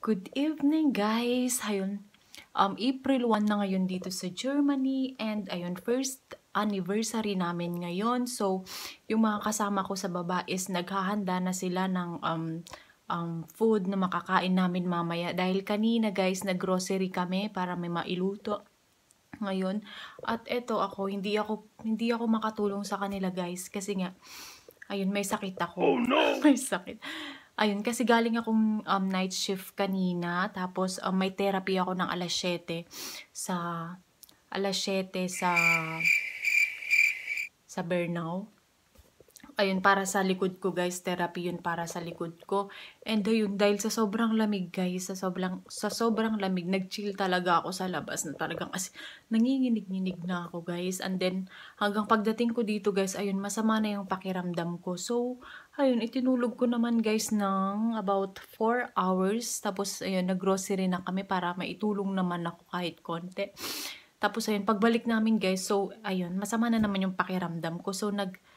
Good evening guys! Ayun, April 1 na ngayon dito sa Germany and ayun, first anniversary namin ngayon. So, yung mga kasama ko sa baba is naghahanda na sila ng food na makakain namin mamaya. Dahil kanina guys, nag-grocery kami para may mailuto ngayon. At eto ako, hindi ako makatulong sa kanila guys kasi nga, ayun, may sakit ako. Oh no! May sakit. Ayun, kasi galing akong night shift kanina, tapos may therapy ako ng alas 7 sa Bernau. Ayun, para sa likod ko guys, therapy yun para sa likod ko. And ayun, dahil sa sobrang lamig guys, sa sobrang lamig, nag-chill talaga ako sa labas na talagang nanginginig-nginig na ako guys. And then, hanggang pagdating ko dito guys, ayun, masama na yung pakiramdam ko. So, ayun, itinulog ko naman guys ng about 4 hours. Tapos, ayun, nag-grocery na kami para maitulong naman ako kahit konti. Tapos, ayun, pagbalik namin guys, so, ayun, masama na naman yung pakiramdam ko. So,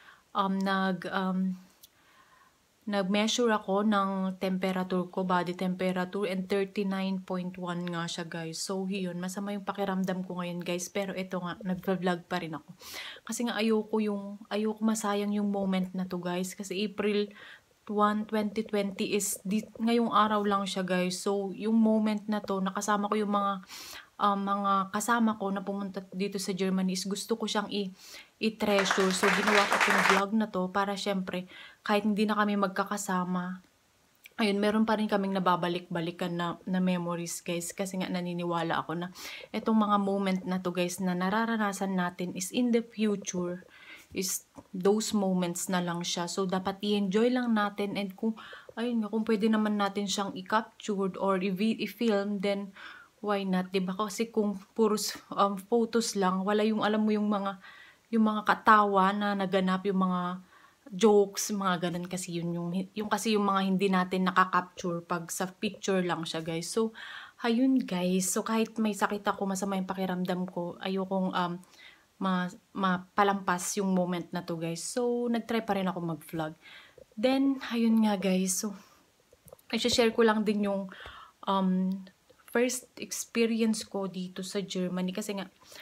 nag-measure ako ng temperature ko, body temperature, and 39.1 nga siya guys. So, yun, masama yung pakiramdam ko ngayon guys. Pero ito nga, nag-vlog pa rin ako. Kasi nga ayoko masayang yung moment na to guys. Kasi April 1, 2020 is ngayong araw lang siya guys. So, yung moment na to, nakasama ko yung mga kasama ko na pumunta dito sa Germany is gusto ko siyang i-treasure. So, ginawa ko itong vlog na to para syempre, kahit hindi na kami magkakasama, ayun, meron pa rin kaming nababalik-balikan na memories guys. Kasi nga naniniwala ako na itong mga moment na to guys na nararanasan natin is in the future, is those moments na lang siya. So, dapat i-enjoy lang natin and kung pwede naman natin siyang i-capture or i-film, then why not, diba? Kasi kung puros photos lang, wala yung alam mo yung mga katawa na naganap, yung mga jokes, mga ganun kasi yung kasi yung mga hindi natin nakaka-capture pag sa picture lang siya guys. So, ayun guys. So, kahit may sakit ako, masama yung pakiramdam ko, ayokong mapalampas yung moment na to guys. So, nag-try pa rin ako mag-vlog. Then, ayun nga guys. So, i-share ko lang din yung first experience ko dito sa Germany kasi nga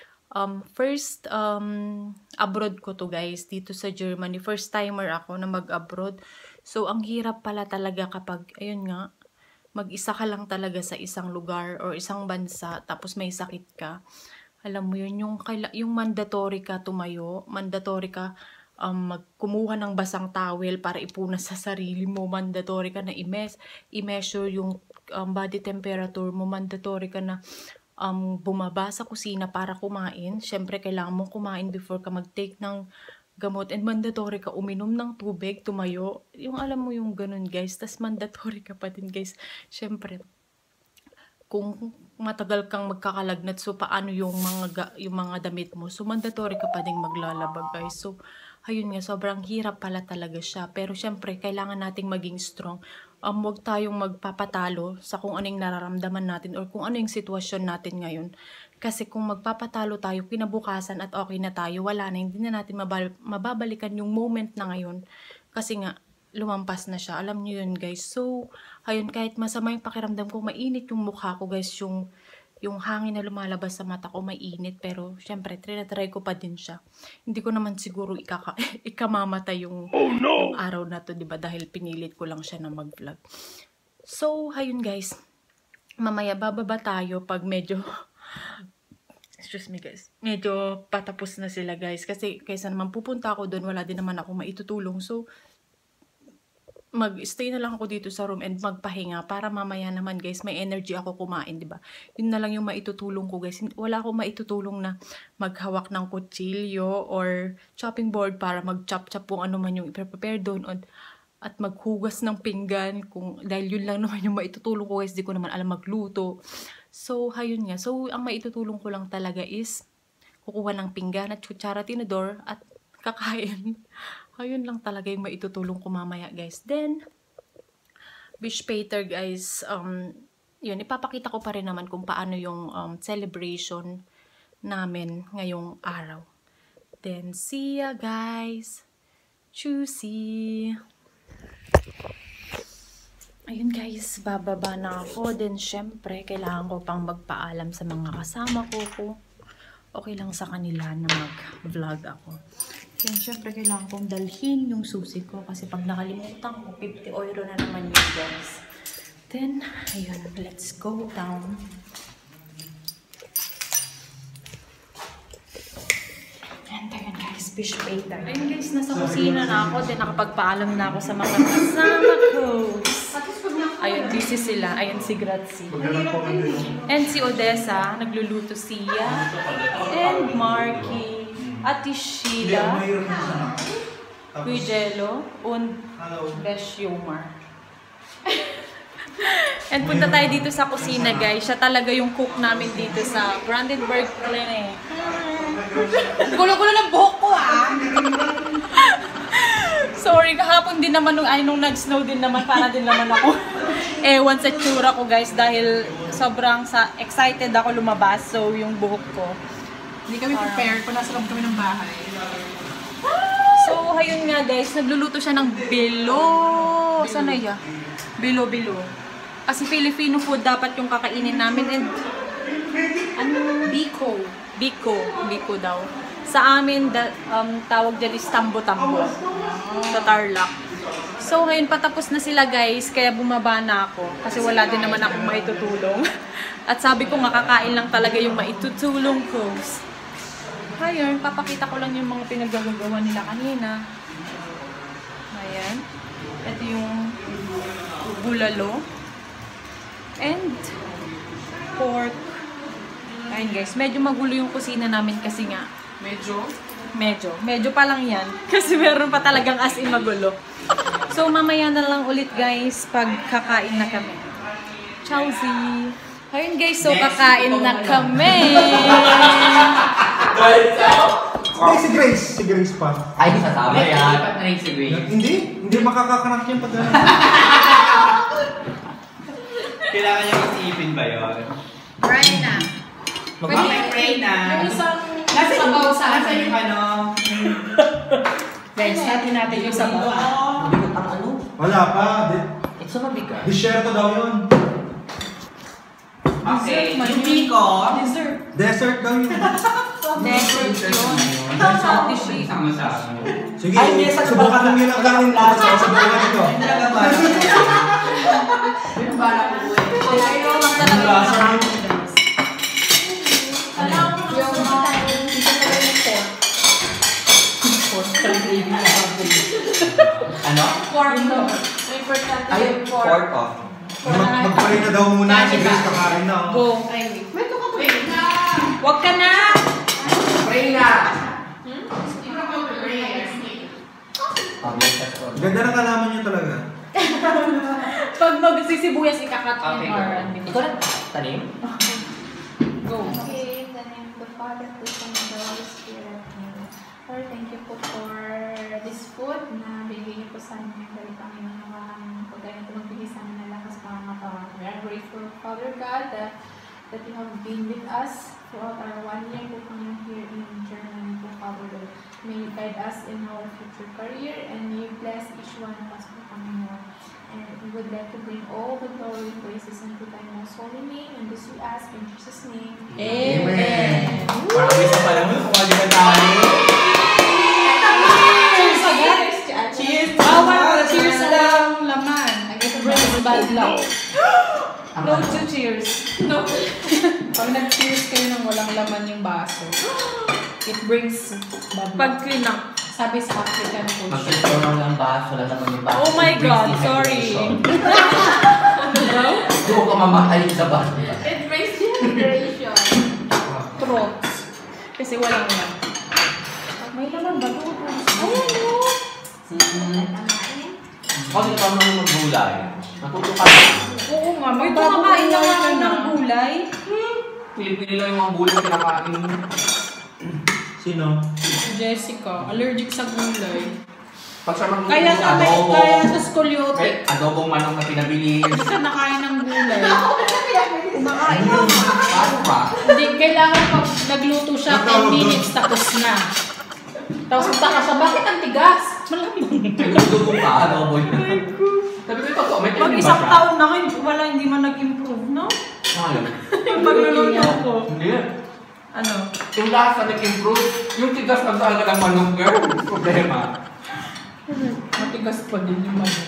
first abroad ko to guys dito sa Germany. First timer ako na mag-abroad. So ang hirap pala talaga kapag ayun nga mag-isa ka lang talaga sa isang lugar or isang bansa tapos may sakit ka. Alam mo yun, yung mandatory ka tumayo, mandatory ka magkumuha ng basang towel para ipunas sa sarili mo, mandatory ka na i-measure yung body temperature mo, mandatory ka na bumaba sa kusina para kumain. Syempre, kailangan mong kumain before ka mag-take ng gamot, and mandatory ka uminom ng tubig, tumayo. Yung alam mo yung ganun guys, tas mandatory ka pa din guys. Syempre, kung matagal kang magkakalagnat, so paano yung mga damit mo? So, mandatory ka pa ding maglalaba guys. So, ayun nga, sobrang hirap pala talaga siya. Pero syempre, kailangan nating maging strong. Huwag tayong magpapatalo sa kung anong nararamdaman natin or kung ano yung sitwasyon natin ngayon. Kasi kung magpapatalo tayo, kinabukasan at okay na tayo, wala na, hindi na natin mababalikan yung moment na ngayon. Kasi nga, lumampas na siya. Alam niyo yun guys. So, ayun, kahit masama yung pakiramdam ko, mainit yung mukha ko guys, yung hangin na lumalabas sa mata ko, mainit. Pero, syempre, try ko pa din siya. Hindi ko naman siguro ikamamatay yung araw na to, diba? Dahil pinilit ko lang siya na mag-vlog. So, ayun guys. Mamaya, bababa tayo pag medyo excuse me guys, medyo patapos na sila guys. Kasi, kaysa naman pupunta ako doon, wala din naman ako maitutulong. So, mag-stay na lang ako dito sa room and magpahinga para mamaya naman guys may energy ako kumain, di ba? Yun na lang yung maitutulong ko guys. Wala akong maitutulong na maghawak ng kutsilyo or chopping board para mag-chop-chop kung ano man yung i-prepare doon at maghugas ng pinggan dahil yun lang naman yung maitutulong ko guys. Di ko naman alam magluto. So, ayun nga. So, ang maitutulong ko lang talaga is kukuha ng pinggan at kutsara, tinidor at kakain. Ayun lang talaga yung maitutulong ko mamaya guys. Then, wish pater guys, yun, ipapakita ko pa rin naman kung paano yung celebration namin ngayong araw. Then, see ya guys! Tschüssi! Ayun guys, bababa na ako. Then syempre, kailangan ko pang magpaalam sa mga kasama ko kung okay lang sa kanila na mag-vlog ako. Then syempre, kailangan kong dalhin yung susi ko kasi pag nakalimutan ko, 50 euro na naman yun guys. Then, ayun, let's go down. And ayun guys, fish waiter. Ayun guys, nasa kusina na ako. Then nakapagpaalam na ako sa mga kasama ko. Ayun, busy sila. Ayun si Grazie. And si Odessa, nagluluto siya. And Marky. Ate Sheila. Cuijelo. Und Besh Yomar. And punta tayo dito sa kusina guys. Siya talaga yung cook namin dito sa Brandenburg Clinic. Gulo-gulo ng buhok ko Sorry, kahapon din naman nung nag-snow din naman, para din naman ako ewan sa tsura ko guys dahil sobrang excited ako lumabas, so yung buhok ko. Hindi kami prepared kung nasa loob kami ng bahay. So, ayun nga guys, nagluluto siya ng bilo. Saan na ya? Bilo-bilo. Kasi Filipino food dapat yung kakainin namin and Biko. Biko daw. Sa amin, tawag dyan is tambo-tambo. Sa Tarlac. So, ngayon patapos na sila guys, kaya bumaba na ako. Kasi wala din naman akong maitutulong. At sabi ko, makakain lang talaga yung maitutulong ko. Ayun, papakita ko lang yung mga pinagagawa nila kanina. Ayan. Ito yung bulalo. And pork. Ayun guys, medyo magulo yung kusina namin kasi nga. Medyo pa lang yan. Kasi meron pa talagang as in magulo. So, mamaya na lang ulit guys pag kakain na kami. Chowzy! Ayun guys, so kakain na kami! Si Grace pa. Ay, sasama yan. Hindi makakakanak yan pag Kailangan niya isipin ba yun? Reyna. Reyna. Yung isang sabaw sa akin. Yung ano? Guys, natin yung sabaw. Bigot ang ano? Wala pa. It's so mabigat. Desierto daw yun. Okay, yung biko. Desert daw yun. Desert yun. Sama-sama. Sige, subukan mo yun ang kanin ko. Sabihin ko ito. Ay, talaga ba? Yung bala ko. Ayaw lang talaga yung Ano? pork. Ayun, pork off. Magparin na daw muna si Grace kakain na. Go. May tukatuin na. Huwag ka na! Reyna! Ganda ng kalaman niya talaga. Pag magsisibuyas, ikakat Okay, yung or ikaw na tanim? Go. Okay, in the name of the Father, the Son, and the Holy Spirit. Amen. Lord, thank you po for this food na bigay niyo po sa amin dahil Panginoon na pagkain ito magbigay sa amin ng lakas para makawan. We are grateful, Father God, that you have been with us throughout our 1 year po Panginoon here in Germany po, Father God. May you guide us in our future career and may you bless each one of us po, Panginoon. And we would like to bring all the glory and praises unto thy most holy name, and this we ask in Jesus' name. Amen. Parang isa pa lang kung hindi ka tayo. Cheers agad! Cheers! Cheers lang laman. Brings bad luck. No to cheers. No. Pag nag-cheers kayo nang walang laman yung baso, it brings bad luck. Pag clean up. Sabi sa African culture. Magkakaroon ng baso, wala naman yung baso. Oh my God, sorry. Doon ka mamatay sa baso. It brings dehydration. Throats. Kasi walang yan. May laman ba? Ayan o. Kasi ikaw naman maggulay. Natuto ka na. Oo nga, may kumakain na nga ng gulay. Pili-pili lang yung mga gulay kinakain. Sino? Jessica, allergic sa gulay. Pag siya magluto Kaya ng sa adobo, kaya sa scoliotic, adobong manok na pinabili. hindi ka nakain ng gulay. Kumakain na. Paano ba? Hindi, kailangan pag nagluto siya, 10 minutes tapos na. Tapos punta ka siya, bakit ang tigas? Malamang. Nagluto ka, adobo yun. Sabi ko, totoo, may Pag training ba isang siya? taon na kayo, wala, hindi man nag-improve, no? Ayun. Yung pagluluto ko. Hindi. Ano? Yung lasa nag-improve, yung tigas lang talaga ng manok, girl. Problema. Matigas pa din yung manok.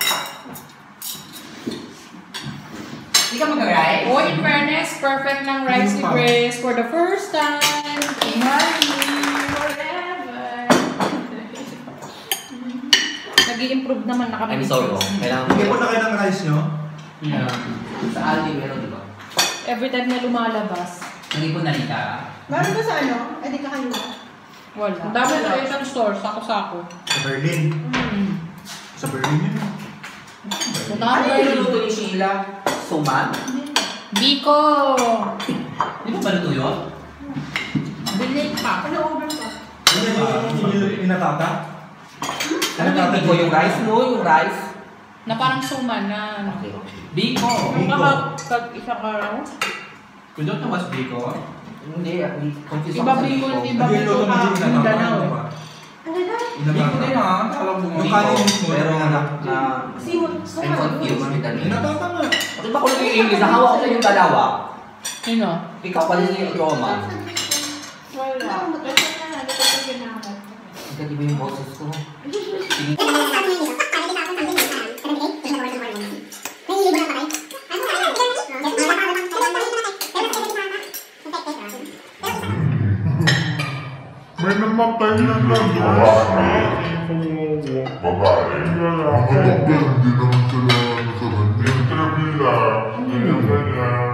Hindi ka mag-rice? Oh, in fairness, perfect ng rice ni Grace for the first time. Imagine forever. Nag-i-improve naman na kami. I'm sorry. Kailangan Hindi po na kayo ng rice nyo? Yeah. Sa Aldi meron, di ba? Every time na lumalabas. Nag-ipon na rin ka. Meron ba sa ano? Eh, di ka kanina. Wala. Ang dami na Asian store, sako-sako. Sa Berlin. Sa Berlin yun. Ano yung niluto ni Sheila? Suman? Biko! Di ba ba luto yun? Bilik pa. Ano over pa? Hindi nyo pinatata? Ano yung biko? Yung rice mo? Yung rice? Na parang suman na ano. Okay. Biko! Pag isang araw. You don't know what's biko? Hindi. Confused Iba ako sa biko, iba Hindi yung luto mo din Mindanao. Ano na? Biko din ha. Tawag mo Yung kanin mismo, Pero yung na... Simon. I'm confused with the name. Pinatata nga. Bakit ba ko lang yung English? Nahawa ko lang yung dalawa. Sino? Ikaw pala yung Roma. Wala. Kasi na, hindi ko ito ginamit. Hindi ba yung boses ko? Sige. May namatay na babae. Babae. Hindi naman sila sa kanya. Interview lang. Ganyan.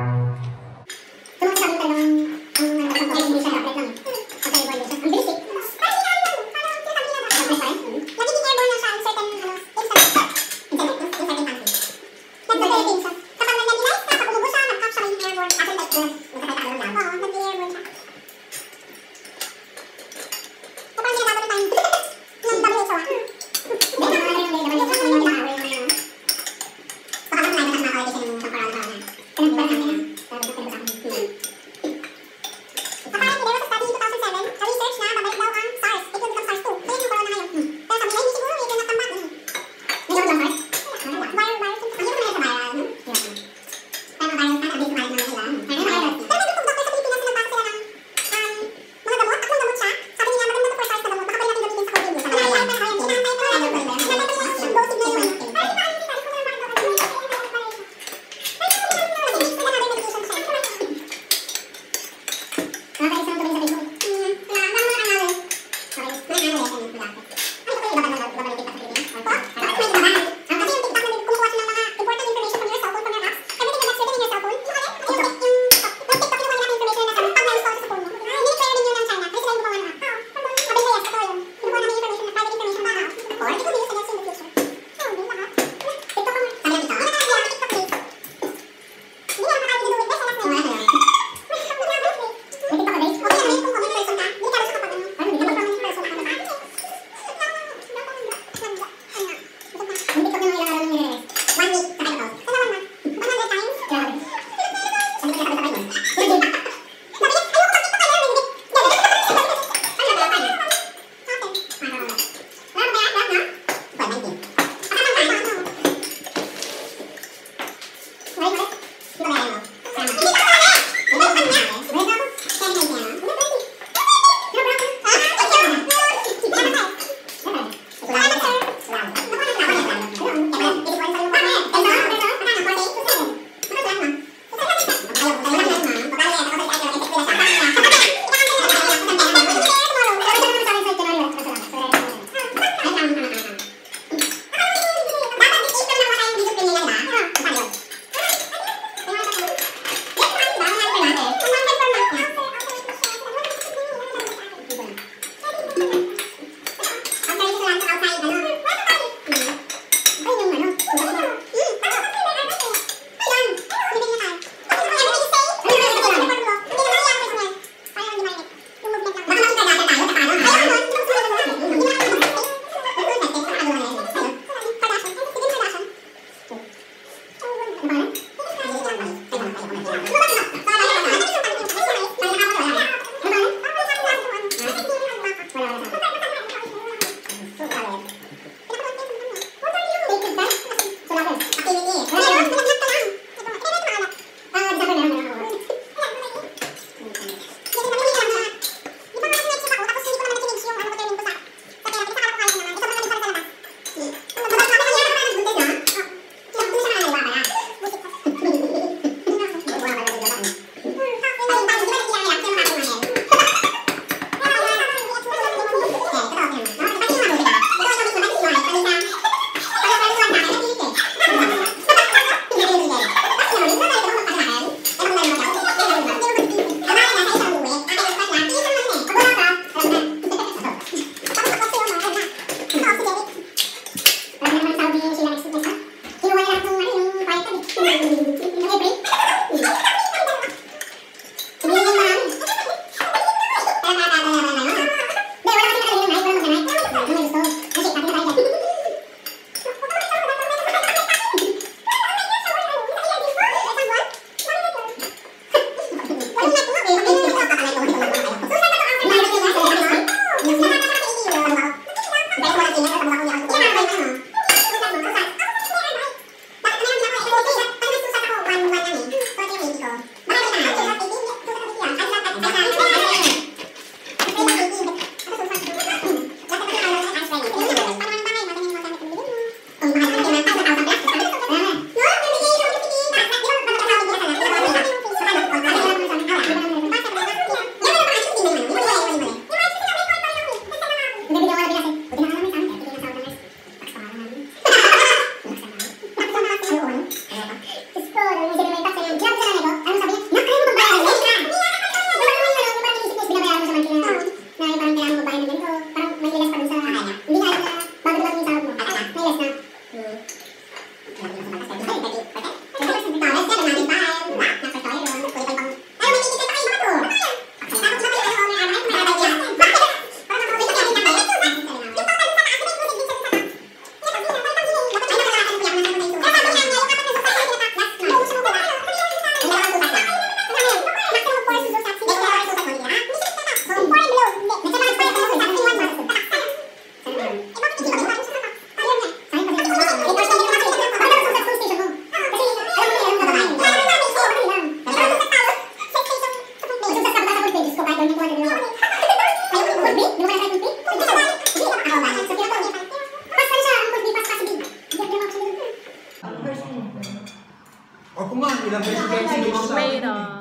ilang beses kayo Guys, sinigaw sa akin. later.